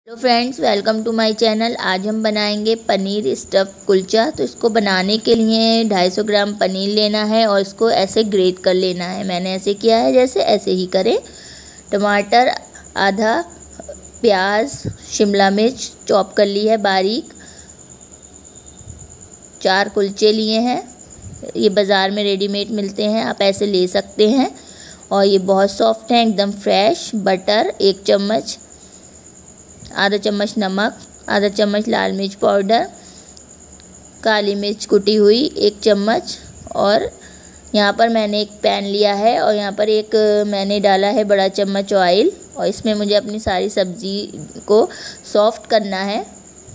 Hello friends, welcome to my channel. आज हम बनाएंगे पनीर स्टफ़ कुलचा। तो इसको बनाने के लिए 250 ग्राम पनीर लेना है और इसको ऐसे ग्रेट कर लेना है। मैंने ऐसे किया है, जैसे ऐसे ही करें। टमाटर आधा, प्याज, शिमला मिर्च चॉप कर ली है बारीक, 4 कुलचे लिए हैं। ये बाज़ार में रेडीमेड मिलते हैं, आप ऐसे ले सकते हैं। और ये बहुत सॉफ्ट हैं, एकदम फ्रेश। बटर 1 चम्मच, आधा चम्मच नमक, आधा चम्मच लाल मिर्च पाउडर, काली मिर्च कुटी हुई 1 चम्मच। और यहाँ पर मैंने एक पैन लिया है और यहाँ पर एक मैंने डाला है बड़ा चम्मच ऑयल। और इसमें मुझे अपनी सारी सब्ज़ी को सॉफ्ट करना है।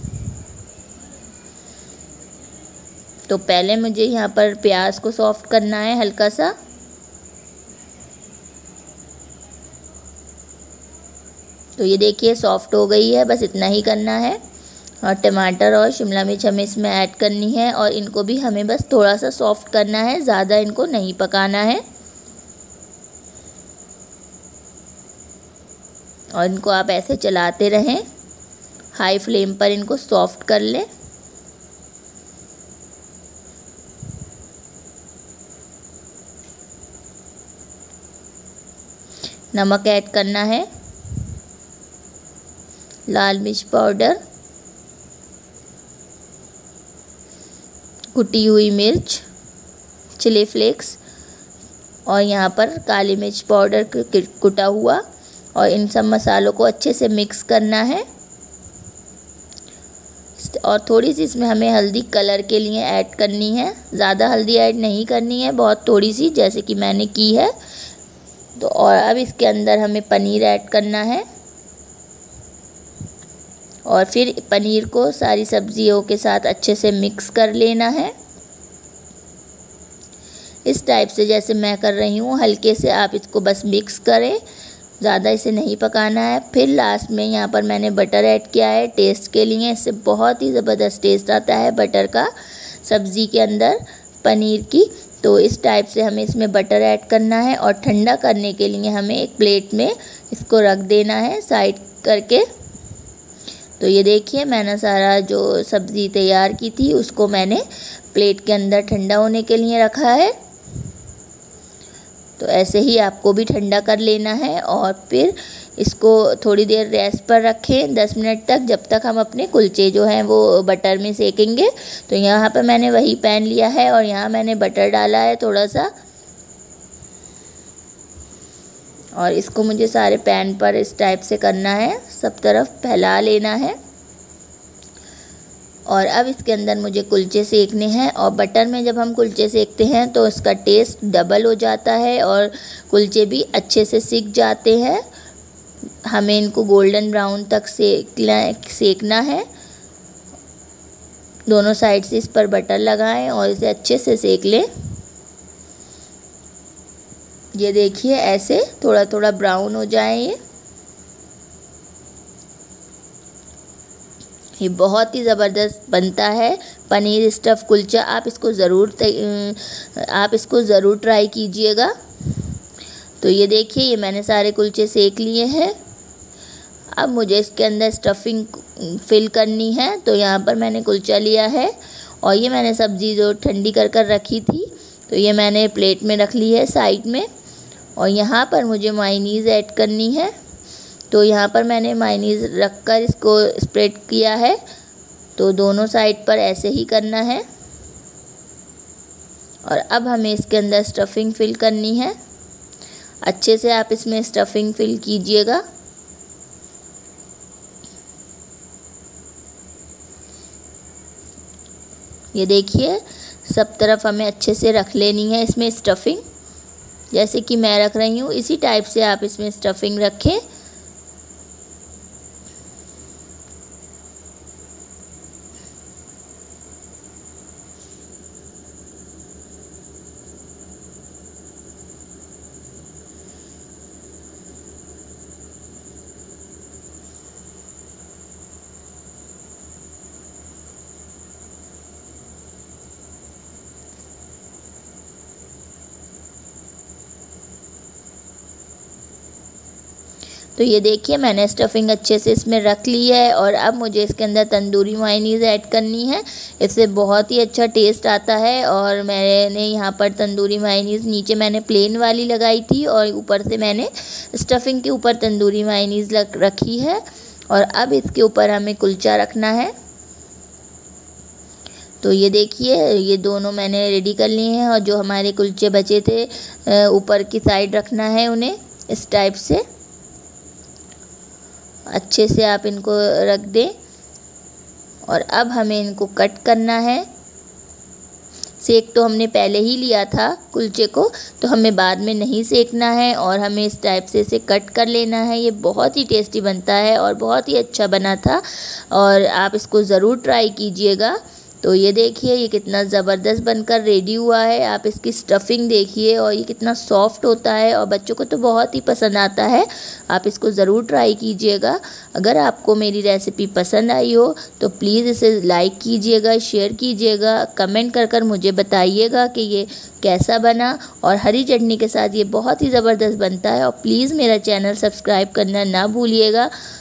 तो पहले मुझे यहाँ पर प्याज को सॉफ्ट करना है हल्का सा। तो ये देखिए सॉफ्ट हो गई है, बस इतना ही करना है। और टमाटर और शिमला मिर्च हमें इसमें ऐड करनी है और इनको भी हमें बस थोड़ा सा सॉफ्ट करना है, ज़्यादा इनको नहीं पकाना है। और इनको आप ऐसे चलाते रहें, हाई फ्लेम पर इनको सॉफ्ट कर लें। नमक ऐड करना है, लाल मिर्च पाउडर, कुटी हुई मिर्च, चिली फ्लेक्स और यहाँ पर काली मिर्च पाउडर कुटा हुआ। और इन सब मसालों को अच्छे से मिक्स करना है। और थोड़ी सी इसमें हमें हल्दी कलर के लिए ऐड करनी है, ज़्यादा हल्दी ऐड नहीं करनी है, बहुत थोड़ी सी, जैसे कि मैंने की है। तो और अब इसके अंदर हमें पनीर ऐड करना है और फिर पनीर को सारी सब्जियों के साथ अच्छे से मिक्स कर लेना है। इस टाइप से जैसे मैं कर रही हूँ, हल्के से आप इसको बस मिक्स करें, ज़्यादा इसे नहीं पकाना है। फिर लास्ट में यहाँ पर मैंने बटर ऐड किया है टेस्ट के लिए। इससे बहुत ही ज़बरदस्त टेस्ट आता है बटर का सब्ज़ी के अंदर, पनीर की। तो इस टाइप से हमें इसमें बटर ऐड करना है और ठंडा करने के लिए हमें एक प्लेट में इसको रख देना है साइड करके। तो ये देखिए मैंने सारा जो सब्ज़ी तैयार की थी उसको मैंने प्लेट के अंदर ठंडा होने के लिए रखा है। तो ऐसे ही आपको भी ठंडा कर लेना है और फिर इसको थोड़ी देर रेस्ट पर रखें, 10 मिनट तक, जब तक हम अपने कुलचे जो हैं वो बटर में सेकेंगे। तो यहाँ पर मैंने वही पैन लिया है और यहाँ मैंने बटर डाला है थोड़ा सा। और इसको मुझे सारे पैन पर इस टाइप से करना है, सब तरफ फैला लेना है। और अब इसके अंदर मुझे कुलचे सेकने हैं। और बटर में जब हम कुलचे सेकते हैं तो इसका टेस्ट डबल हो जाता है और कुलचे भी अच्छे से सिक जाते हैं। हमें इनको गोल्डन ब्राउन तक सेकना है। दोनों साइड से इस पर बटर लगाएं और इसे अच्छे से सेक लें। ये देखिए ऐसे थोड़ा थोड़ा ब्राउन हो जाए। ये बहुत ही ज़बरदस्त बनता है पनीर स्टफ़ कुलचा। आप इसको ज़रूर ट्राई कीजिएगा। तो ये देखिए ये मैंने सारे कुलचे सेक लिए हैं। अब मुझे इसके अंदर स्टफिंग फिल करनी है। तो यहाँ पर मैंने कुलचा लिया है और ये मैंने सब्ज़ी जो ठंडी कर कर रखी थी, तो ये मैंने प्लेट में रख ली है साइड में। और यहाँ पर मुझे मायोनीज़ ऐड करनी है। तो यहाँ पर मैंने मायोनीज़ रखकर इसको स्प्रेड किया है। तो दोनों साइड पर ऐसे ही करना है। और अब हमें इसके अंदर स्टफिंग फिल करनी है। अच्छे से आप इसमें स्टफिंग फिल कीजिएगा। ये देखिए सब तरफ हमें अच्छे से रख लेनी है इसमें स्टफिंग, जैसे कि मैं रख रही हूँ इसी टाइप से आप इसमें स्टफिंग रखें। तो ये देखिए मैंने स्टफिंग अच्छे से इसमें रख ली है और अब मुझे इसके अंदर तंदूरी मायोनीज़ ऐड करनी है। इससे बहुत ही अच्छा टेस्ट आता है। और मैंने यहाँ पर तंदूरी मायोनीज़ नीचे मैंने प्लेन वाली लगाई थी और ऊपर से मैंने स्टफिंग के ऊपर तंदूरी मायोनीज़ रखी है। और अब इसके ऊपर हमें कुलचा रखना है। तो ये देखिए ये दोनों मैंने रेडी कर लिए हैं और जो हमारे कुलचे बचे थे ऊपर की साइड रखना है उन्हें इस टाइप से अच्छे से आप इनको रख दें। और अब हमें इनको कट करना है। सेक तो हमने पहले ही लिया था कुलचे को, तो हमें बाद में नहीं सेकना है और हमें इस टाइप से इसे कट कर लेना है। ये बहुत ही टेस्टी बनता है और बहुत ही अच्छा बना था और आप इसको ज़रूर ट्राई कीजिएगा। तो ये देखिए ये कितना ज़बरदस्त बनकर रेडी हुआ है। आप इसकी स्टफिंग देखिए और ये कितना सॉफ्ट होता है और बच्चों को तो बहुत ही पसंद आता है। आप इसको ज़रूर ट्राई कीजिएगा। अगर आपको मेरी रेसिपी पसंद आई हो तो प्लीज़ इसे लाइक कीजिएगा, शेयर कीजिएगा, कमेंट कर मुझे बताइएगा कि ये कैसा बना। और हरी चटनी के साथ ये बहुत ही ज़बरदस्त बनता है। और प्लीज़ मेरा चैनल सब्सक्राइब करना ना भूलिएगा।